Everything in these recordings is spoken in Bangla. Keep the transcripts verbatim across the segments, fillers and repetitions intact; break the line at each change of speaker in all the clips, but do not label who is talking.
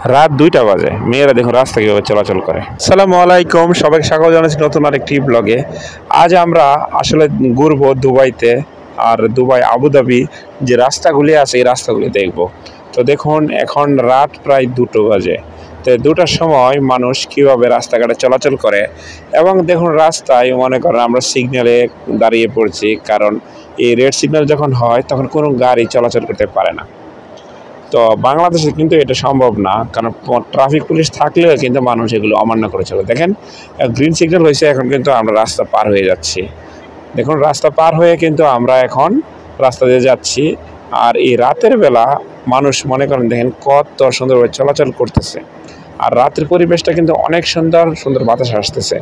রাত দুইটা বাজে, মেয়েরা দেখুন রাস্তা কীভাবে চলাচল করে। আসসালামু আলাইকুম, সবাইকে স্বাগত জানাচ্ছি নতুন আরেকটি ব্লগে। আজ আমরা আসলে ঘুরবো দুবাইতে, আর দুবাই আবুধাবি যে রাস্তাগুলি আছে এই রাস্তাগুলি দেখব। তো দেখুন এখন রাত প্রায় দুটো বাজে। তো দুটার সময় মানুষ কীভাবে রাস্তাঘাটে চলাচল করে, এবং দেখুন রাস্তায় মনে করেন আমরা সিগন্যালে দাঁড়িয়ে পড়ছি, কারণ এই রেড সিগন্যাল যখন হয় তখন কোনো গাড়ি চলাচল করতে পারে না। তো বাংলাদেশে কিন্তু এটা সম্ভব না, কারণ ট্রাফিক পুলিশ থাকলেও কিন্তু মানুষ এগুলো অমান্য করে চলে। দেখেন গ্রিন সিগন্যাল হয়েছে, এখন কিন্তু আমরা রাস্তা পার হয়ে যাচ্ছি। দেখুন রাস্তা পার হয়ে কিন্তু আমরা এখন রাস্তা দিয়ে যাচ্ছি। আর এই রাতের বেলা মানুষ মনে করেন দেখেন কত সুন্দরভাবে চলাচল করতেছে, আর রাতের পরিবেশটা কিন্তু অনেক সুন্দর সুন্দর বাতাস আসতেছে।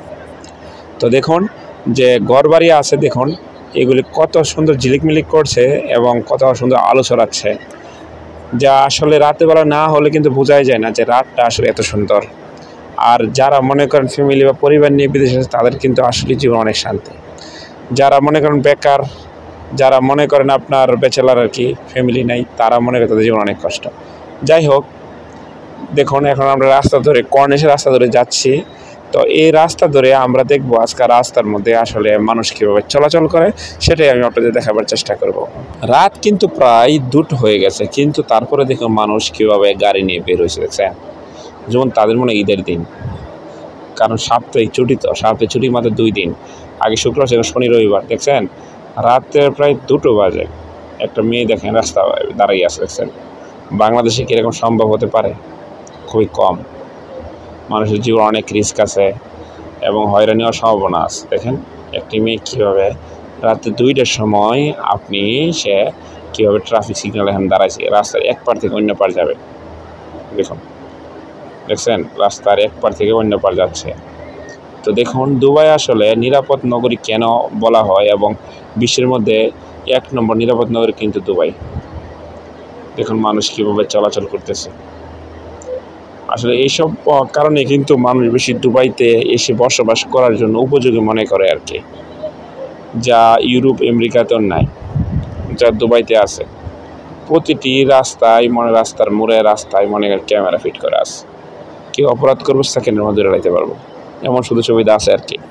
তো দেখুন যে ঘরবাড়ি আছে, দেখুন এগুলি কত সুন্দর ঝিলিকমিলিক করছে এবং কত সুন্দর আলো ছড়াচ্ছে, যা আসলে রাতের বেলা না হলে কিন্তু বোঝাই যায় না যে রাতটা আসলে এত সুন্দর। আর যারা মনে করেন ফ্যামিলি বা পরিবার নিয়ে বিদেশে আছে তাদের কিন্তু আসলে জীবন অনেক শান্তি। যারা মনে করেন বেকার, যারা মনে করেন আপনার ব্যাচেলার আর কি, ফ্যামিলি নাই, তারা মনে করেন তাদের জীবন অনেক কষ্ট। যাই হোক, দেখুন এখন আমরা রাস্তা ধরে কর্নিশের রাস্তা ধরে যাচ্ছি। তো এই রাস্তা ধরে আমরা দেখবো আজকে রাস্তার মধ্যে আসলে মানুষ কীভাবে চলাচল করে, সেটাই আমি আপনাদের দেখাবার চেষ্টা করব। রাত কিন্তু প্রায় দুটো হয়ে গেছে, কিন্তু তারপরে দেখুন মানুষ কীভাবে গাড়ি নিয়ে বের হয়েছে, দেখছেন? যেমন তাদের মনে ঈদের দিন, কারণ সাপ্তাহিক ছুটি, তো সাপ্তাহিক ছুটি মাত্র দুই দিন, আগে শুক্রবার ছিল, শনি রবিবার। দেখছেন রাতে প্রায় দুটো বাজে, একটা মেয়ে দেখেন রাস্তা দাঁড়িয়ে আছে, দেখছেন? বাংলাদেশে কীরকম সম্ভব হতে পারে? খুবই কম। মানুষের জীবন অনেক রিস্ক আছে এবং হয়রানি হওয়ার সম্ভাবনা আছে। দেখেন একটি মেয়ে কীভাবে রাতে দুইটার সময় আপনি সে কীভাবে ট্রাফিক সিগন্যাল এখন দাঁড়াইছে, রাস্তার এক পার থেকে অন্য পার যাবে। দেখুন, দেখছেন রাস্তার এক পার থেকে অন্য পার যাচ্ছে। তো দেখুন দুবাই আসলে নিরাপদ নগরী কেন বলা হয়, এবং বিশ্বের মধ্যে এক নম্বর নিরাপদ নগরী কিন্তু দুবাই। দেখুন মানুষ কীভাবে চলাচল করতেছে। আসলে এইসব কারণে কিন্তু মানুষ বেশি দুবাইতে এসে বসবাস করার জন্য উপযোগী মনে করে আর কি, যা ইউরোপ আমেরিকাতেও নাই, যা দুবাইতে আছে। প্রতিটি রাস্তায় মনে রাস্তার মোড়ে রাস্তায় মনে ক্যামেরা ফিট করে আছে। কেউ অপরাধ করবো সেকেন্ডের মধ্যে এড়াইতে পারবো, এমন শুধু সুবিধা আছে আর কি।